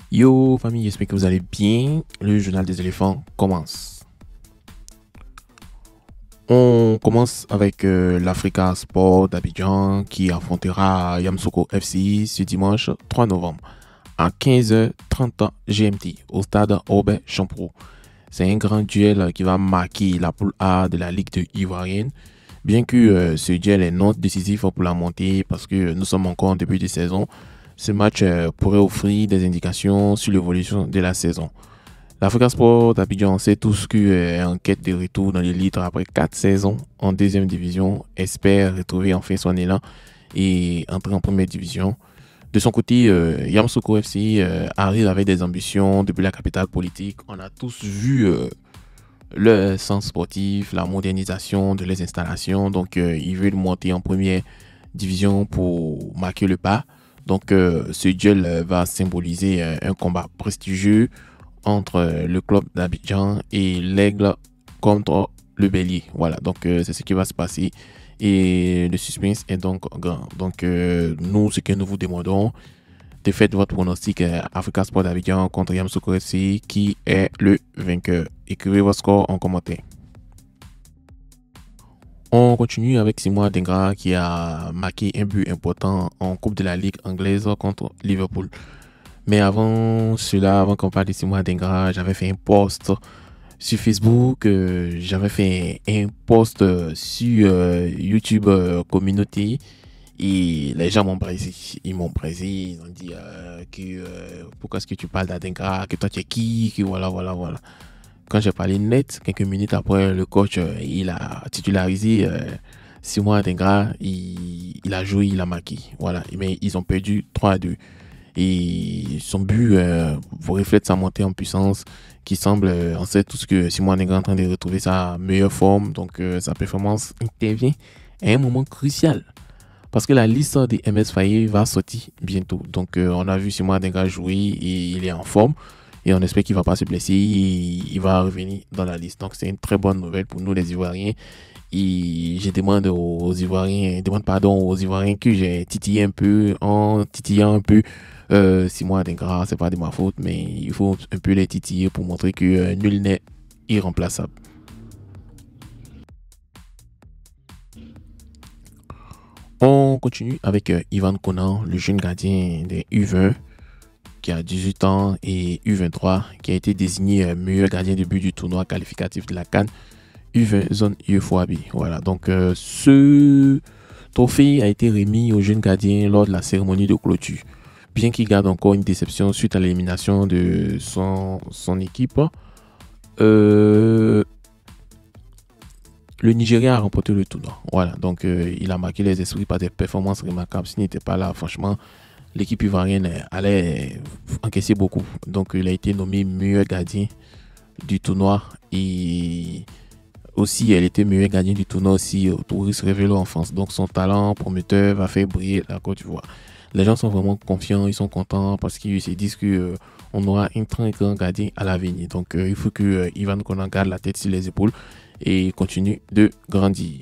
Yo famille, j'espère que vous allez bien. Le journal des éléphants commence. On commence avec l'Africa Sport d'Abidjan qui affrontera Yamoussoukro FC ce dimanche 3 novembre à 15h30 GMT au stade Robert Champrou. C'est un grand duel qui va marquer la poule A de la Ligue de Ivoirienne. Bien que ce duel est non décisif pour la montée parce que nous sommes encore en début de saison, ce match pourrait offrir des indications sur l'évolution de la saison. L'Africa Sport d'Abidjan sait tous qu'elle est en quête de retour dans l'élite après 4 saisons en deuxième division, espère retrouver enfin son élan et entrer en première division. De son côté, Yamoussoukro FC arrive avec des ambitions depuis la capitale politique. On a tous vu le sens sportif, la modernisation de les installations. Donc, ils veulent monter en première division pour marquer le pas. Donc, ce duel va symboliser un combat prestigieux entre le club d'Abidjan et l'Aigle contre le Bélier. Voilà, donc c'est ce qui va se passer. Et le suspense est donc grand. Donc, nous, ce que nous vous demandons, de faire votre pronostic Africa Sport d'Abidjan contre Yamoussoukro FC, qui est le vainqueur. Écrivez votre score en commentaire. On continue avec Simon Adingra qui a marqué un but important en Coupe de la Ligue anglaise contre Liverpool. Mais avant cela, avant qu'on parle de Simon Adingra, j'avais fait un post sur Facebook, j'avais fait un post sur YouTube Communauté et les gens m'ont praisé. Ils m'ont praisé, ils ont dit que pourquoi est-ce que tu parles d'Adingra, que toi tu es qui, que voilà. Quand j'ai parlé net, quelques minutes après, le coach il a titularisé Simon Adingra, il a joué, il a marqué. Voilà, mais ils ont perdu 3-2. Et son but reflète sa montée en puissance qui semble, on sait tous que Simon Adingra est en train de retrouver sa meilleure forme. Donc sa performance intervient à un moment crucial. Parce que la liste des MS Faye va sortir bientôt. Donc on a vu Simon Adingra jouer et il est en forme. Et on espère qu'il ne va pas se blesser. Il va revenir dans la liste. Donc c'est une très bonne nouvelle pour nous les Ivoiriens. Et je demande aux Ivoiriens, aux Ivoiriens que j'ai titillé un peu, en titillant un peu Simon Adingra, c'est pas de ma faute, mais il faut un peu les titiller pour montrer que nul n'est irremplaçable. On continue avec Ivan Konan, le jeune gardien des U20 qui a 18 ans et U23 qui a été désigné meilleur gardien de but du tournoi qualificatif de la CAN U20 zone UFOAB. Voilà, donc ce trophée a été remis au jeune gardien lors de la cérémonie de clôture. Bien qu'il garde encore une déception suite à l'élimination de son équipe, le Nigeria a remporté le tournoi. Voilà, donc il a marqué les esprits par des performances remarquables. S'il n'était pas là, franchement, l'équipe ivoirienne allait encaisser beaucoup. Donc il a été nommé meilleur gardien du tournoi et aussi elle était meilleur gardien du tournoi aussi au Touriste Révélo en France. Donc son talent prometteur va faire briller la Côte d'Ivoire. Les gens sont vraiment confiants, ils sont contents parce qu'ils se disent que on aura un très grand gardien à l'avenir. Donc il faut que Ivan Konan garde la tête sur les épaules et continue de grandir.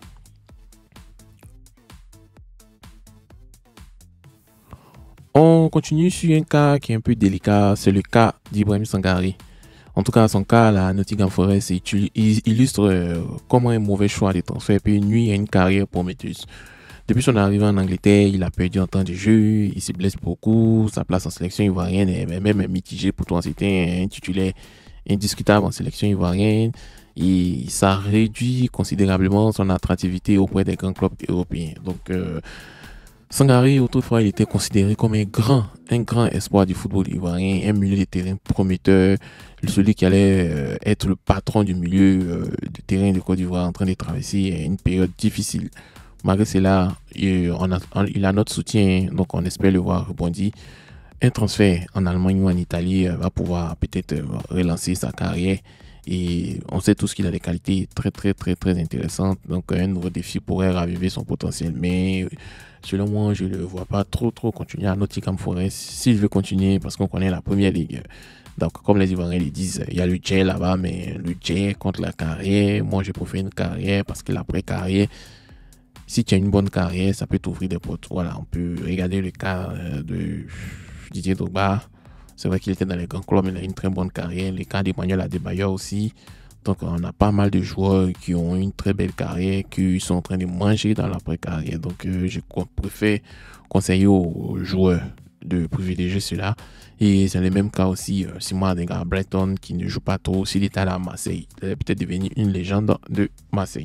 On continue sur un cas qui est un peu délicat, c'est le cas d'Ibrahim Sangare. En tout cas, son cas, la Nottingham Forest illustre comment un mauvais choix de transfert peut nuire à une carrière prometteuse. Depuis son arrivée en Angleterre, il a perdu en temps de jeu, il se blesse beaucoup, sa place en sélection ivoirienne est même mitigée. Pourtant, c'était un titulaire indiscutable en sélection ivoirienne et ça réduit considérablement son attractivité auprès des grands clubs européens. Donc, Sangare, autrefois, il était considéré comme un grand espoir du football ivoirien, un milieu de terrain prometteur, celui qui allait être le patron du milieu de terrain de Côte d'Ivoire en train de traverser une période difficile. Malgré cela, il a notre soutien, donc on espère le voir rebondir. Un transfert en Allemagne ou en Italie va pouvoir peut-être relancer sa carrière. Et on sait tous qu'il a des qualités très intéressantes. Donc un nouveau défi pourrait raviver son potentiel. Mais selon moi, je ne le vois pas trop continuer à Nottingham Forest. S'il veut continuer, parce qu'on connaît la première ligue. Donc comme les Ivoiriens le disent, il y a le jet là-bas, mais le jet contre la carrière. Moi, je préfère une carrière parce que l'après-carrière, si tu as une bonne carrière, ça peut t'ouvrir des portes. Voilà, on peut regarder le cas de Didier Drogba. C'est vrai qu'il était dans les grands clubs, il a une très bonne carrière. Les cas d'Emmanuel Adebayor aussi. Donc, on a pas mal de joueurs qui ont une très belle carrière, qui sont en train de manger dans l'après-carrière. Donc, je préfère conseiller aux joueurs de privilégier cela. Et c'est le même cas aussi, Simon Adingra Breton, qui ne joue pas trop s'il est allé à Marseille. Il est peut-être devenu une légende de Marseille.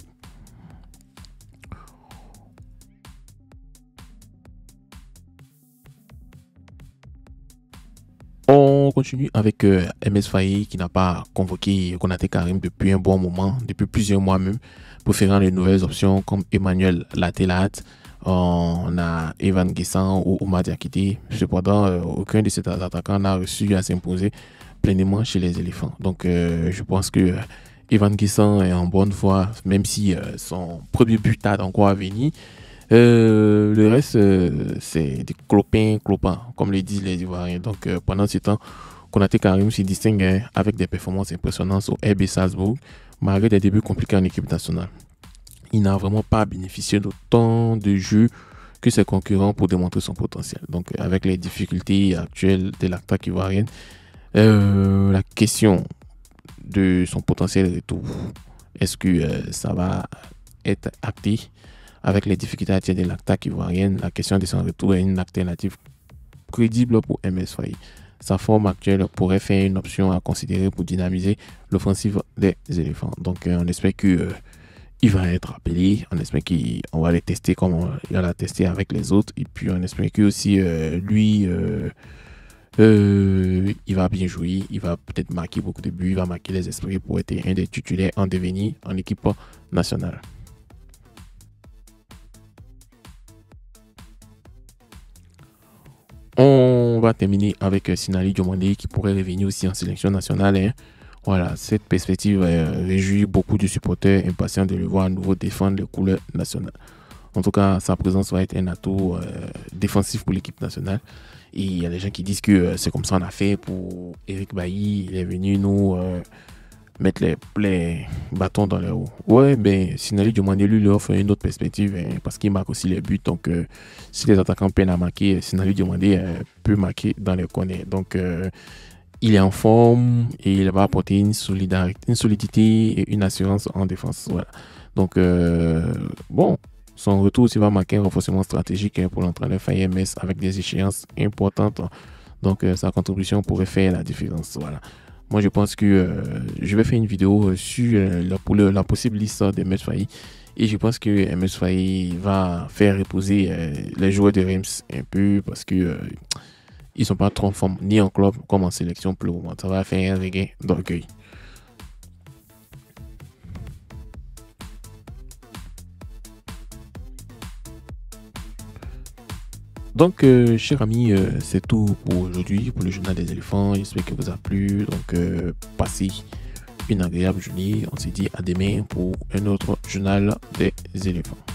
On continue avec MS Faye qui n'a pas convoqué Konaté Karim depuis un bon moment, depuis plusieurs mois même, préférant les nouvelles options comme Emmanuel Latelat, on a Evan Guessant ou Oumar Diakité. Cependant, aucun de ces attaquants n'a reçu à s'imposer pleinement chez les éléphants. Donc, je pense que Evan Guessant est en bonne voie, même si son premier but a encore à venir. Le reste, c'est des clopins, comme le disent les Ivoiriens. Donc, pendant ce temps, Konaté Karim se distingue avec des performances impressionnantes au RB Salzbourg, malgré des débuts compliqués en équipe nationale. Il n'a vraiment pas bénéficié d'autant de jeux que ses concurrents pour démontrer son potentiel. Donc, avec les difficultés actuelles de l'attaque ivoirienne, la question de son potentiel retour, est-ce que ça va être acté? Avec les difficultés actuelles de l'attaque ivoirienne, la question de son retour est une alternative crédible pour MS Faye. Sa forme actuelle pourrait faire une option à considérer pour dynamiser l'offensive des éléphants. Donc, on espère que il va être appelé. On espère qu'on va les tester comme il l'a testé avec les autres. Et puis, on espère que aussi lui, il va bien jouer. Il va peut-être marquer beaucoup de buts. Il va marquer les esprits pour être un des titulaires en devenir en équipe nationale. On va terminer avec Sinali Diomandé qui pourrait revenir aussi en sélection nationale. Hein. Voilà, cette perspective réjouit beaucoup de supporters impatients de le voir à nouveau défendre les couleurs nationales. En tout cas, sa présence va être un atout défensif pour l'équipe nationale. Et il y a des gens qui disent que c'est comme ça qu'on a fait pour Eric Bailly. Il est venu nous mettre les bâtons dans les roues. Ouais, ben, Sinali Diomandé lui offre une autre perspective parce qu'il marque aussi les buts. Donc, si les attaquants peinent à marquer, Sinali Diomandé peut marquer dans les corners. Donc, il est en forme et il va apporter une solidité et une assurance en défense. Voilà. Donc, bon, son retour aussi va marquer un renforcement stratégique pour l'entraîneur Faye MS avec des échéances importantes. Donc, sa contribution pourrait faire la différence. Voilà. Moi, je pense que je vais faire une vidéo sur la possible liste de MS Faye. Et je pense que MS Faye va faire reposer les joueurs de Reims un peu parce que ils sont pas trop en forme ni en club comme en sélection pour le moment. Ça va faire un regain d'orgueil. Donc, chers amis, c'est tout pour aujourd'hui, pour le journal des éléphants. J'espère que vous a plu. Donc, passez une agréable journée. On se dit à demain pour un autre journal des éléphants.